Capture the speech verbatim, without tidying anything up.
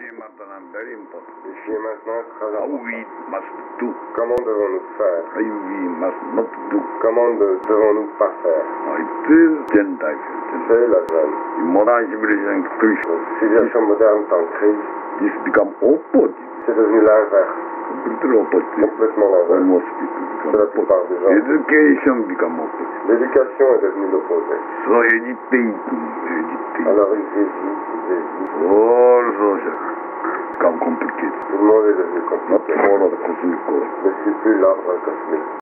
maintenant very important. Les filles est maintenant très How important. we must do, Comment devons-nous faire? how we must not do. Comment ne devons-nous pas faire? It is Gentile. C'est la jeune. The modern civilization Christian La civilisation moderne est en crise. is become opposite, C'est devenu l'inverse. completely opposite. Complètement l'inverse. Almost people become C'est la opposite. plupart des gens. Education become opposite. L'éducation est devenue l'opposé. So educating, educating. Alors ils hésitent, ils hésitent. All social become complicated. Tout le monde est devenu Not compliqué. follow the cosmic code. Ne suit plus l'ordre cosmique.